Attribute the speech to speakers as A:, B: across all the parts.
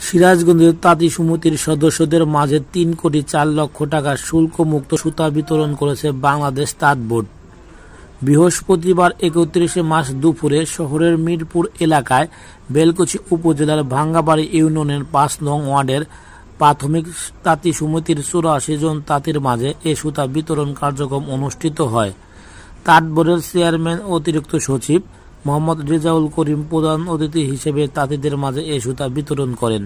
A: সিরাজগঞ্জের তাঁতি সমিতির সদস্যদের মাঝে ৩,৪,০০,০০০ টাকা শুল্কমুক্ত সুতা বিতরণ করেছে বাংলাদেশ তাঁত বোর্ড। বৃহস্পতিবার ৩১ মার্চ দুপুরে শহরের মিরপুর এলাকায় বেলকুচি উপজেলার ভাঙ্গাবাড়ি ইউনিয়নের ৫ নং ওয়ার্ডের প্রাথমিক তাঁতি সমিতির ৮৪ জন তাঁতির মাঝে এ সুতা বিতরণ কার্যক্রম অনুষ্ঠিত হয়। তাঁত বোর্ডের চেয়ারম্যান অতিরিক্ত সচিব মোহাম্মদ রেজাউল করিম প্রধান অতিথি হিসেবে তাঁতিদের মাঝে এ সুতা বিতরণ করেন।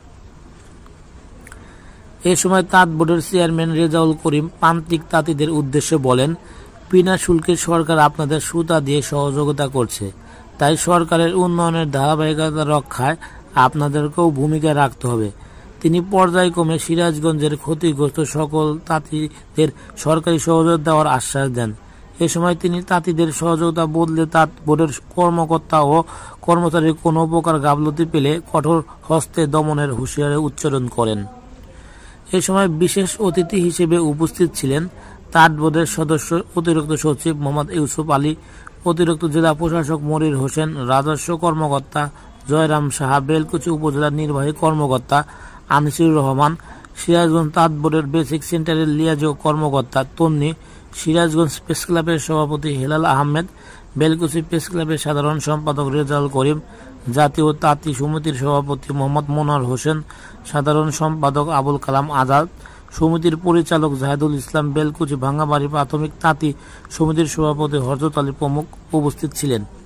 A: এ সময় তাঁত বোর্ডের চেয়ারম্যান রেজাউল করিম প্রান্তিক তাঁতিদের উদ্দেশ্যে বলেন, বিনা শুল্কে সরকার আপনাদের সুতা দিয়ে সহযোগিতা করছে, তাই সরকারের উন্নয়নের ধারাবাহিকতা রক্ষায় আপনাদেরকেও ভূমিকা রাখতে হবে। তিনি পর্যায়ক্রমে সিরাজগঞ্জের ক্ষতিগ্রস্ত সকল তাঁতিদের সরকারি সহযোগিতা দেওয়ার আশ্বাস দেন। এ সময় তিনি তাঁতিদের সহযোগিতা বদলে তাঁত বোর্ডের কর্মকর্তা ও কর্মচারীর কোনো প্রকার গাফলতি পেলে কঠোর হস্তে দমনের হুঁশিয়ারি উচ্চারণ করেন। এ সময় বিশেষ অতিথি হিসেবে উপস্থিত ছিলেন তাঁত বোর্ডের সদস্য অতিরিক্ত সচিব মোহাম্মদ ইউসুফ আলী, অতিরিক্ত জেলা প্রশাসক মনির হোসেন, রাজস্ব কর্মকর্তা জয়রাম সাহা, বেলকুচি উপজেলা নির্বাহী কর্মকর্তা আনিসুর রহমান, সিরাজগঞ্জ তাঁত বোর্ডের বেসিক সেন্টারের লিয়াজো কর্মকর্তা তন্নি, সিরাজগঞ্জ প্রেস ক্লাবের সভাপতি হেলাল আহমেদ, বেলকুচি প্রেস ক্লাবের সাধারণ সম্পাদক রেজাউল করিম, জাতীয় তাঁতি সমিতির সভাপতি মোহাম্মদ মনোয়ার হোসেন, সাধারণ সম্পাদক আবুল কালাম আজাদ, সমিতির পরিচালক জাহেদুল ইসলাম, বেলকুচি ভাঙ্গাবাড়ি প্রাথমিক তাঁতি সমিতির সভাপতি হযরত আলী প্রমুখ উপস্থিত ছিলেন।